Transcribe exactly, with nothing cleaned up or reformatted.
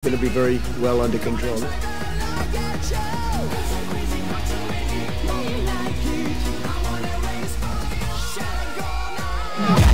going to be very well under control. Yeah.